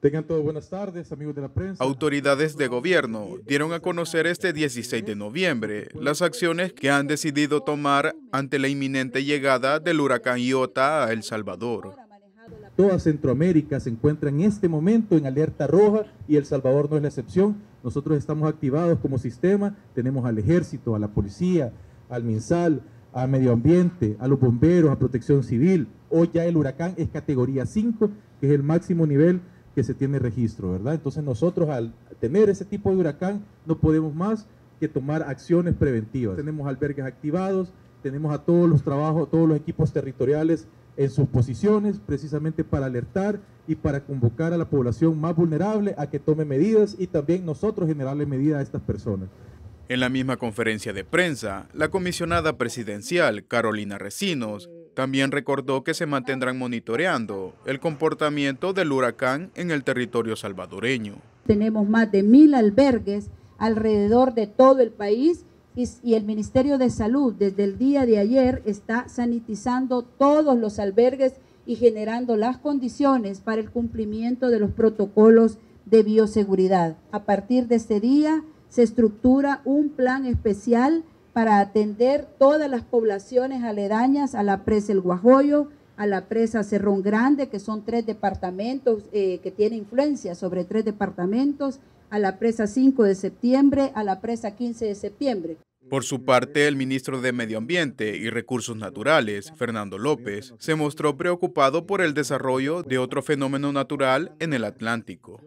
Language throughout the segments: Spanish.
Tengan todos buenas tardes, amigos de la prensa. Autoridades de gobierno dieron a conocer este 16 de noviembre las acciones que han decidido tomar ante la inminente llegada del huracán Iota a El Salvador. Toda Centroamérica se encuentra en este momento en alerta roja y El Salvador no es la excepción. Nosotros estamos activados como sistema, tenemos al ejército, a la policía, al MinSal, a medio ambiente, a los bomberos, a protección civil. Hoy ya el huracán es categoría 5, que es el máximo nivel que se tiene registro, ¿verdad? Entonces nosotros al tener ese tipo de huracán no podemos más que tomar acciones preventivas. Tenemos albergues activados, tenemos a todos los equipos territoriales en sus posiciones, precisamente para alertar y para convocar a la población más vulnerable a que tome medidas y también nosotros generarle medidas a estas personas. En la misma conferencia de prensa, la comisionada presidencial, Carolina Recinos, también recordó que se mantendrán monitoreando el comportamiento del huracán en el territorio salvadoreño. Tenemos más de 1000 albergues alrededor de todo el país y el Ministerio de Salud desde el día de ayer está sanitizando todos los albergues y generando las condiciones para el cumplimiento de los protocolos de bioseguridad. A partir de este día se estructura un plan especial para atender todas las poblaciones aledañas a la presa El Guajoyo, a la presa Cerrón Grande, que son 3 departamentos, que tiene influencia sobre 3 departamentos, a la presa 5 de septiembre, a la presa 15 de septiembre. Por su parte, el ministro de Medio Ambiente y Recursos Naturales, Fernando López, se mostró preocupado por el desarrollo de otro fenómeno natural en el Atlántico.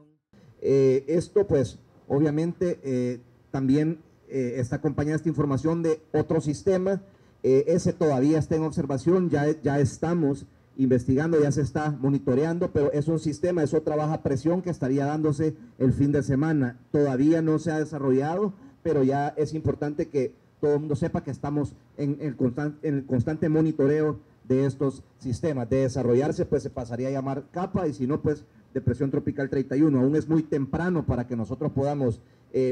Esto, pues, obviamente, también está acompañada esta información de otro sistema. Ese todavía está en observación, ya estamos investigando, ya se está monitoreando, pero es un sistema, es otra baja presión que estaría dándose el fin de semana. Todavía no se ha desarrollado, pero ya es importante que todo el mundo sepa que estamos en el constante monitoreo de estos sistemas. De desarrollarse, pues se pasaría a llamar capa, y si no, pues depresión tropical 31. Aún es muy temprano para que nosotros podamos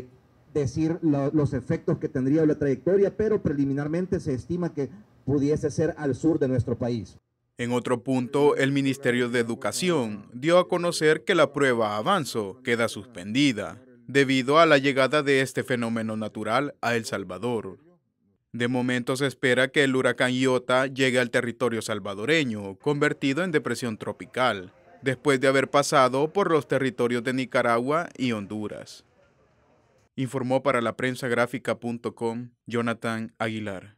decir los efectos que tendría la trayectoria, pero preliminarmente se estima que pudiese ser al sur de nuestro país. En otro punto, el Ministerio de Educación dio a conocer que la prueba Avanzo queda suspendida debido a la llegada de este fenómeno natural a El Salvador. De momento se espera que el huracán Iota llegue al territorio salvadoreño, convertido en depresión tropical, después de haber pasado por los territorios de Nicaragua y Honduras. Informó para la prensagráfica.com Jonathan Aguilar.